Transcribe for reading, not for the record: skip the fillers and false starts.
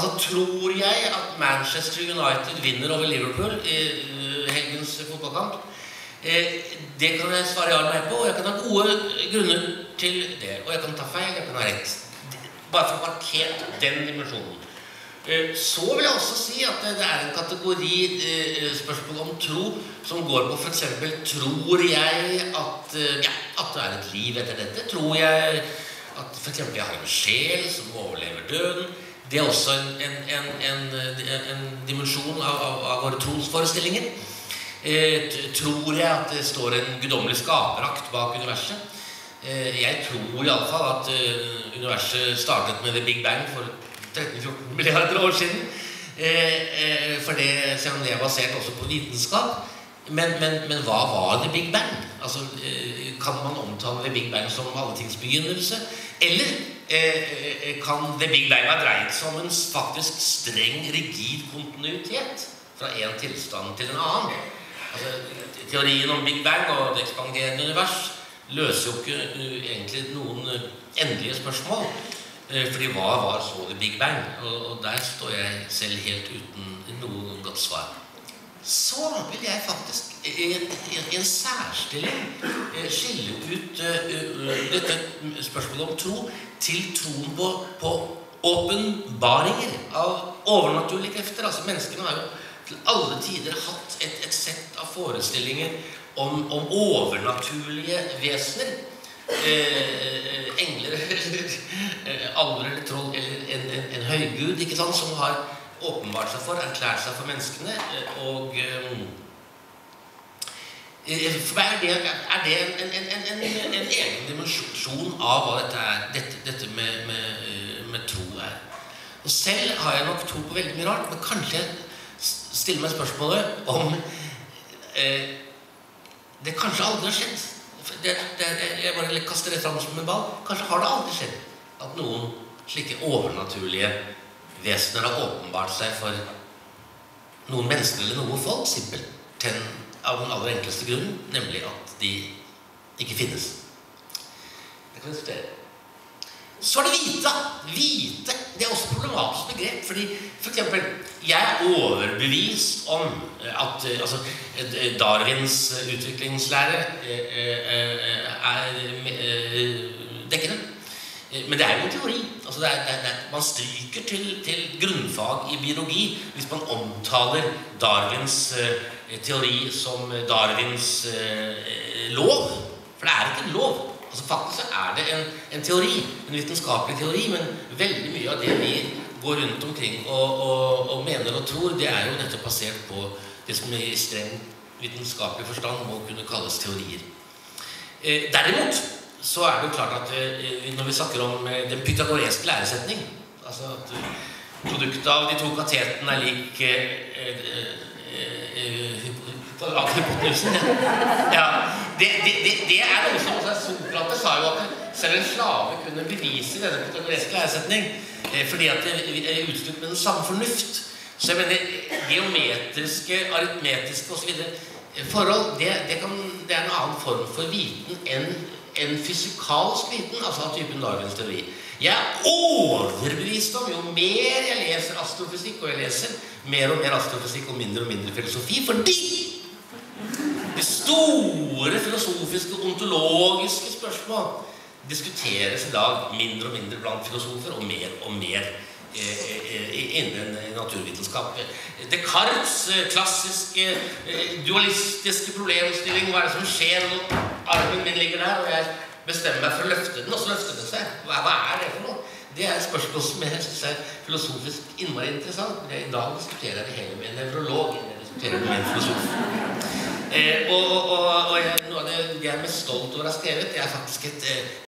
Altså, tror jeg at Manchester United vinner over Liverpool i helgens fotballkamp? Det kan jeg svare ja eller nei på, og jeg kan ha gode grunner til det. Og jeg kan ta feil, jeg kan ha rett. Bare for å markere den dimensjonen. Så vil jeg også si at det en kategori spørsmål om tro som går på for eksempel, tror jeg at det et liv etter dette? Tror jeg at for eksempel jeg har en sjel som overlever døden? Det også en dimensjon av våre trosforestillinger. Tror jeg at det står en guddommelig skaperakt bak universet? Jeg tror I alle fall at universet startet med The Big Bang for 13-14 milliarder år siden. For det, selv om det basert også på vitenskap. Men hva var The Big Bang? Altså, kan man omtale The Big Bang som alle tings begynnelse? Eller kan The Big Bang ha dreid seg om en faktisk streng, rigid kontinuitet fra en tilstand til en annen? Altså, teorien om Big Bang og det ekspanderende univers løser jo ikke egentlig noen endelige spørsmål. Fordi hva var så The Big Bang? Og der står jeg selv helt uten noe godt svar. Så vil jeg faktisk I en særstilling skille ut dette spørsmålet om tro til troen på åpenbaringer av overnaturlige krefter. Altså menneskene har jo til alle tider hatt et sett av forestillinger om overnaturlige vesener. Engler, alver eller troll eller en høygud, ikke sant, som har åpenbart seg for, erklært seg for menneskene, og det en egen dimensjon av hva dette med tro Og selv har jeg nok tro på veldig mye rart, men kanskje jeg stiller meg spørsmålet om det kanskje aldri har skjedd. Jeg bare kaster det fram som en ball. Kanskje har det aldri skjedd at noen slike overnaturlige vesener har åpenbart seg for noen mennesker eller noen folk, simpelthen av den aller enkleste grunnen, nemlig at de ikke finnes. Det kan vi studere. Så det vite. Vite, det også et problematisk begrep, fordi for eksempel, jeg overbevist om at Darwins utviklingslære dekkende. Men det jo en teori. Altså man stryker til grunnfag I biologi hvis man omtaler Darwins teori som Darwins lov. For det ikke en lov. Altså faktisk det en teori, en vitenskapelig teori, men veldig mye av det vi går rundt omkring og mener og tror, det jo dette basert på det som I streng vitenskapelig forstand må kunne kalles teorier. Derimot så det jo klart at når vi snakker om den pythagoreske læresetning, altså at produktet av de to katetene lik kvadrathypotenusen, det noe som Sokrates sa jo at selv en slave kunne bevise denne pythagoreske læresetning fordi at det utstyrt med den samme fornuft. Så jeg mener, geometriske, aritmetiske og så videre forhold, det en annen form for viten enn fysikalsk viten, altså av typen Darwins teori. Jeg overbevist om, jo mer jeg leser astrofysikk, og jeg leser mer og mer astrofysikk og mindre filosofi, fordi de store filosofiske, ontologiske spørsmål diskuteres I dag mindre og mindre blant filosofer, og mer innen naturvitenskap. Descartes klassiske, dualistiske problemstilling, hva det som skjer når armen min ligger der, og jeg bestemmer meg for å løfte den, og så løfter den seg. Hva det for noe? Det et spørsmål som jeg synes filosofisk innmari interessant, men I dag diskuterer jeg det hele med en nevrolog, jeg diskuterer det med en filosof. Og noe av det jeg mest stolt over å ha skrevet, det faktisk et